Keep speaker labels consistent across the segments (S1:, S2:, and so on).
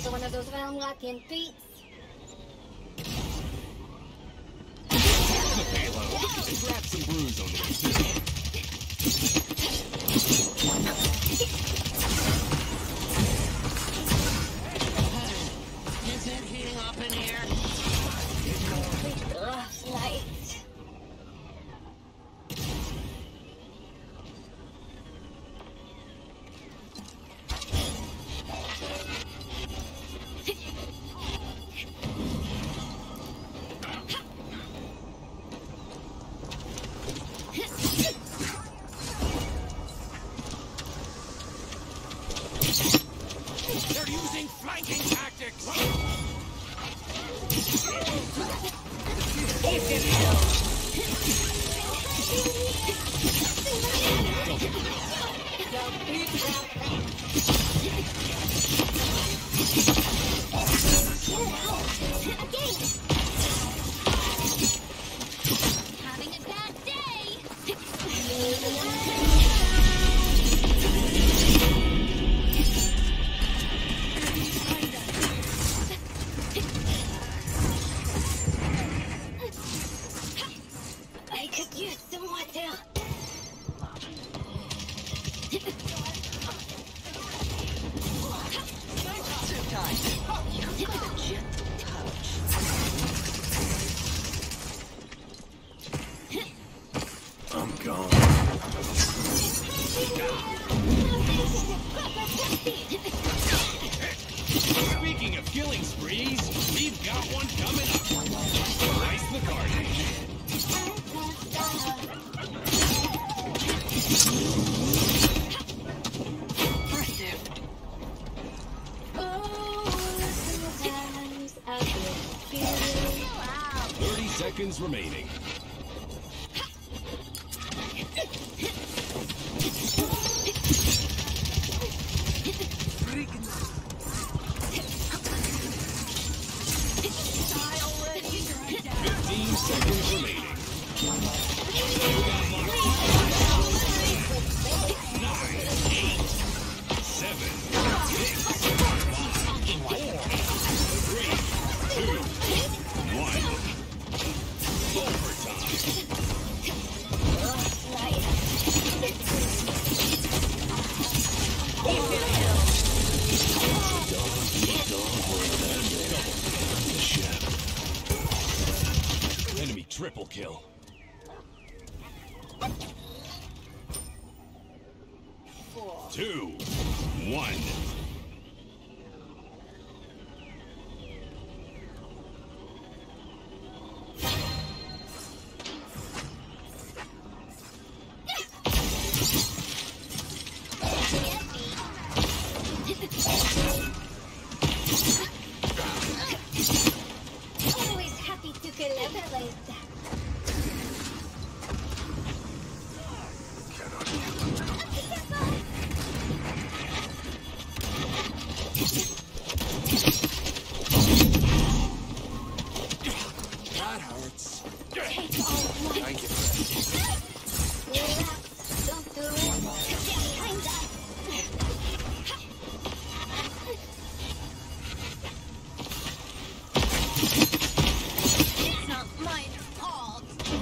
S1: for one of those round lock-in beats?
S2: The payload. And grab some brews on the way too.
S3: Is it heating up in here?
S1: Ugh, light.
S2: They're using flanking tactics.
S1: Having a bad day. I could use some water.
S2: I'm gone. Speaking of killing sprees, we've got one coming up. Nice the carnage.
S1: Sometimes I feel
S2: 30 seconds remaining. Fifteen seconds remaining. Nine, 8, 7, 6, 5, 4, 3, 2, 1. Overtime. Enemy triple kill. Two, one.
S1: always happy to collaborate.
S2: That hurts.
S1: Take all my
S2: Thank you.
S1: relax, don't do it. Get behind us. It's not my fault.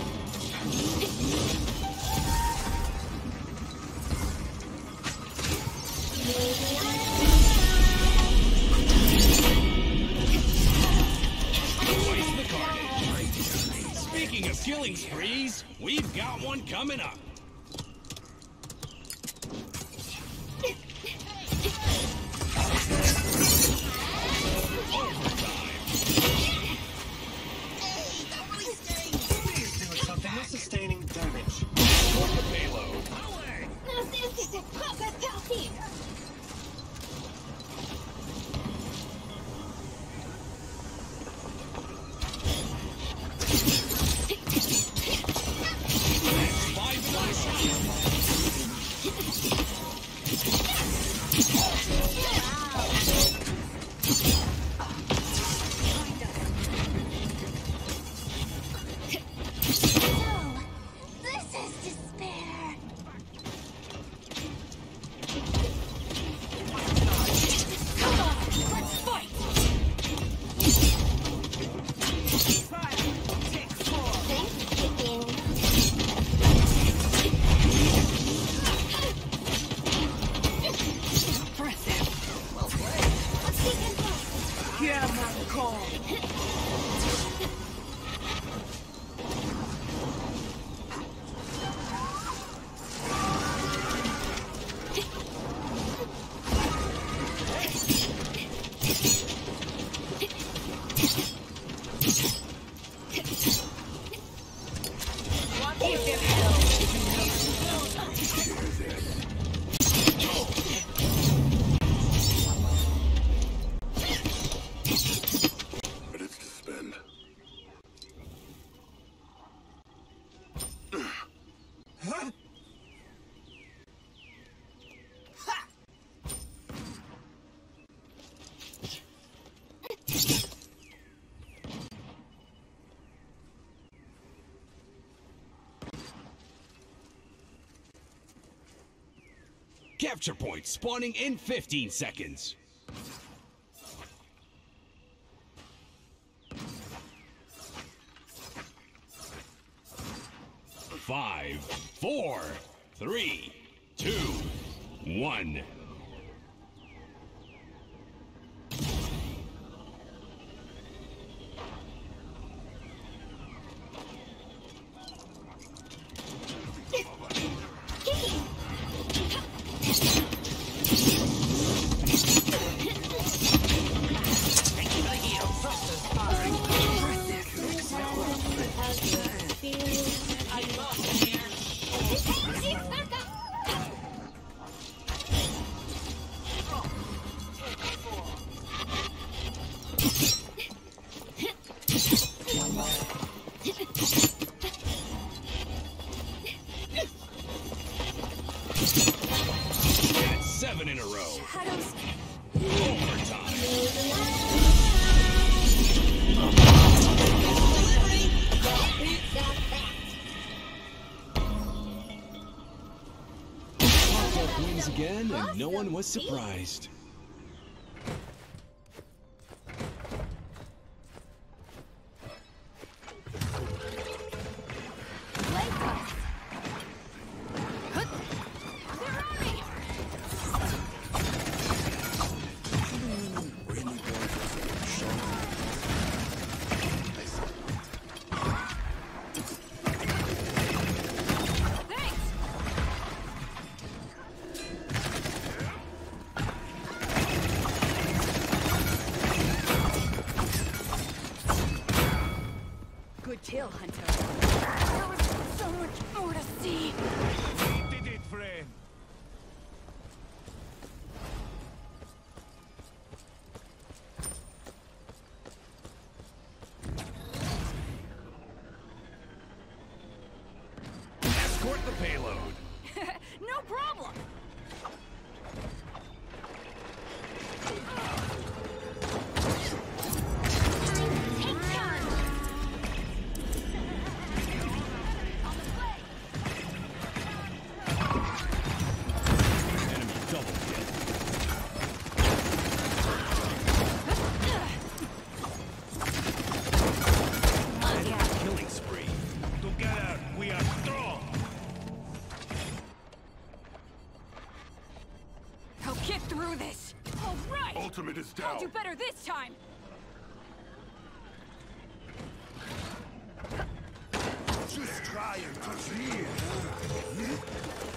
S2: Twice the carnage. Speaking of killing sprees, we've got one coming up.
S4: Sustaining damage.
S2: For the payload.
S1: Now this is a proper party.
S2: Five seconds.
S3: Credits to spend.
S2: Capture point spawning in 15 seconds. 5, 4, 3, 2, 1. That's 7 in a row. Overtime. Hawk wins again, and no one was surprised.
S5: Good kill, Hunter. There was so much more to see.
S6: We did it, friend.
S2: Escort the payload.
S5: No problem.
S2: Enemy double kill. Killing spree.
S6: Together, we are strong.
S5: I'll get through this. All right.
S3: Ultimate is
S5: I'll
S3: down.
S5: do better this time.
S3: Just try and touch me.